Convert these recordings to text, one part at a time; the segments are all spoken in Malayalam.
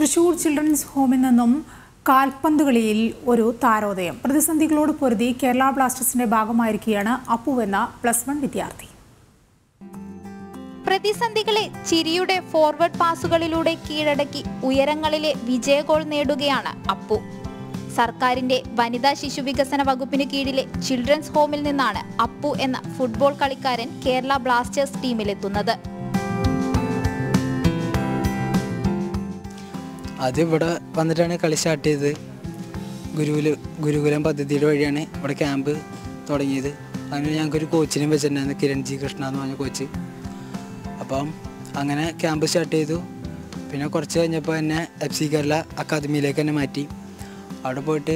തൃശൂർ ചിൽഡ്രൻസ് ഹോമിൽ നിന്നും കാൽപന്തുകളിയിൽ ഒരു താരോദയം. പ്രതിസന്ധികളോട് പൊരുതി കേരള ബ്ലാസ്റ്റേഴ്സിന്റെ ഭാഗമായിരിക്കുകയാണ് അപ്പു എന്ന +1 വിദ്യാർത്ഥി. പ്രതിസന്ധികളെ ചിരിയുടെ ഫോർവേഡ് പാസുകളിലൂടെ കീഴടക്കി ഉയരങ്ങളിലെ വിജയഗോൾ നേടുകയാണ് അപ്പു. സർക്കാരിന്റെ വനിതാ ശിശു വികസന വകുപ്പിന് കീഴിലെ ചിൽഡ്രൻസ് ഹോമിൽ നിന്നാണ് അപ്പു എന്ന ഫുട്ബോൾ കളിക്കാരൻ കേരള ബ്ലാസ്റ്റേഴ്സ് ടീമിലെത്തുന്നത്. അത് ഇവിടെ വന്നിട്ടാണ് കളി സ്റ്റാർട്ട് ചെയ്തത്. ഗുരുകുലം പദ്ധതിയുടെ വഴിയാണ് ഇവിടെ ക്യാമ്പ് തുടങ്ങിയത്. അങ്ങനെ ഞങ്ങൾക്കൊരു കോച്ചിനെ വെച്ചിട്ടുണ്ടായിരുന്നു, കിരൺ ജി കൃഷ്ണ എന്ന് പറഞ്ഞ കോച്ച്. അപ്പം അങ്ങനെ ക്യാമ്പ് സ്റ്റാർട്ട് ചെയ്തു. പിന്നെ കുറച്ച് കഴിഞ്ഞപ്പോൾ എന്നെ FC കേരള അക്കാദമിയിലേക്ക് തന്നെ മാറ്റി. അവിടെ പോയിട്ട്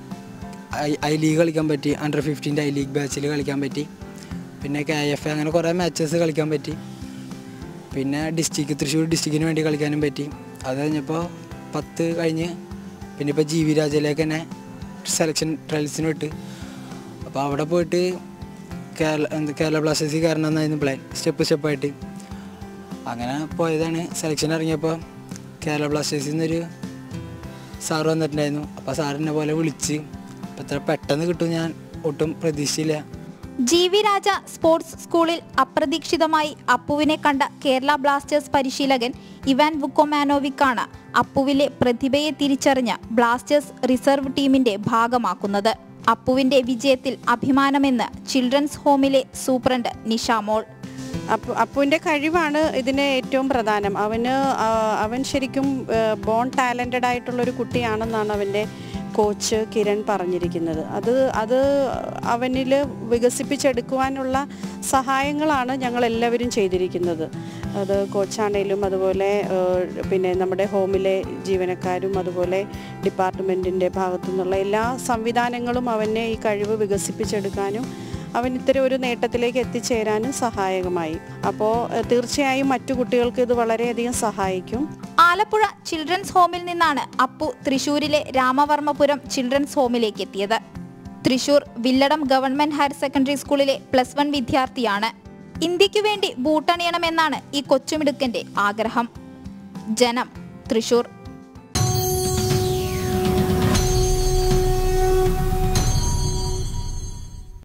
ഐ ലീഗ് കളിക്കാൻ പറ്റി, അണ്ടർ-15 ഐ ലീഗ് ബാച്ചിൽ കളിക്കാൻ പറ്റി. പിന്നെ KF അങ്ങനെ കുറേ മാച്ചസ് കളിക്കാൻ പറ്റി. പിന്നെ തൃശ്ശൂർ ഡിസ്ട്രിക്റ്റിന് വേണ്ടി കളിക്കാനും പറ്റി. അത് കഴിഞ്ഞപ്പോൾ 10 കഴിഞ്ഞ് പിന്നെ ഇപ്പോൾ GV രാജയിലേക്ക് തന്നെ സെലക്ഷൻ ട്രയൽസിന് വിട്ട്. അപ്പോൾ അവിടെ പോയിട്ട് കേരള ബ്ലാസ്റ്റേഴ്സിൽ കയറണമെന്നായിരുന്നു പ്ലാൻ, സ്റ്റെപ്പായിട്ട്. അങ്ങനെ പോയതാണ്. സെലക്ഷൻ ഇറങ്ങിയപ്പോൾ കേരള ബ്ലാസ്റ്റേഴ്സിൽ നിന്നൊരു സാറ് വന്നിട്ടുണ്ടായിരുന്നു. അപ്പോൾ സാറിനെ പോലെ വിളിച്ച് അപ്പോൾ ഇത്ര പെട്ടെന്ന് കിട്ടും ഞാൻ ഒട്ടും പ്രതീക്ഷിച്ചില്ല. GV രാജ സ്പോർട്സ് സ്കൂളിൽ അപ്രതീക്ഷിതമായി അപ്പുവിനെ കണ്ട കേരള ബ്ലാസ്റ്റേഴ്സ് പരിശീലകൻ ഇവാൻ വുക്കോമാനോവിക്കാണ് അപ്പുവിലെ പ്രതിഭയെ തിരിച്ചറിഞ്ഞ ബ്ലാസ്റ്റേഴ്സ് റിസർവ് ടീമിന്റെ ഭാഗമാക്കുന്നത്. അപ്പുവിന്റെ വിജയത്തിൽ അഭിമാനമെന്ന് ചിൽഡ്രൻസ് ഹോമിലെ സൂപ്രണ്ട് നിഷാമോൾ. അപ്പുവിൻ്റെ കഴിവാണ് ഇതിന് ഏറ്റവും പ്രധാനം. അവൻ ശരിക്കും ബോൺ ടാലൻറ്റഡ് ആയിട്ടുള്ളൊരു കുട്ടിയാണെന്നാണ് അവൻ്റെ കോച്ച് കിരൺ പറഞ്ഞിരിക്കുന്നത്. അത് അവനിൽ വികസിപ്പിച്ചെടുക്കുവാനുള്ള സഹായങ്ങളാണ് ഞങ്ങളെല്ലാവരും ചെയ്തിരിക്കുന്നത്. അത് കോച്ചാണേലും അതുപോലെ പിന്നെ നമ്മുടെ ഹോമിലെ ജീവനക്കാരും അതുപോലെ ഡിപ്പാർട്ട്മെൻറ്റിൻ്റെ ഭാഗത്തു നിന്നുള്ള എല്ലാ സംവിധാനങ്ങളും അവനെ ഈ കഴിവ് വികസിപ്പിച്ചെടുക്കാനും അവൻ ഇത്തരം ഒരു നേട്ടത്തിലേക്ക് എത്തിച്ചേരാനും സഹായകമായി. അപ്പോൾ തീർച്ചയായും മറ്റു കുട്ടികൾക്ക് ഇത് വളരെയധികം സഹായിക്കും. ആലപ്പുഴ ചിൽഡ്രൻസ് ഹോമിൽ നിന്നാണ് അപ്പു തൃശൂരിലെ രാമവർമ്മപുരം ചിൽഡ്രൻസ് ഹോമിലേക്ക് എത്തിയത്. Thrissur Villadam government higher secondary സ്കൂളിലെ +1 വിദ്യാർത്ഥിയാണ്. ഇന്ത്യക്ക് വേണ്ടി ബൂട്ടണിയണമെന്നാണ് ഈ കൊച്ചുമിടുക്കന്റെ ആഗ്രഹം. ജനം, തൃശൂർ.